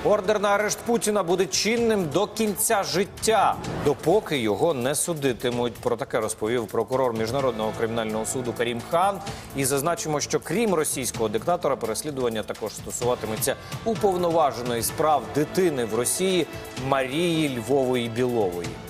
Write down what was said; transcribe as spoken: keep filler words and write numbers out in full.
Ордер на арешт Путіна буде чинним до кінця життя, допоки його не судитимуть. Про таке розповів прокурор Міжнародного кримінального суду Карім Хан. І зазначимо, що крім російського диктатора, переслідування також стосуватиметься уповноваженої з прав дитини в Росії Марії Львової-Білової.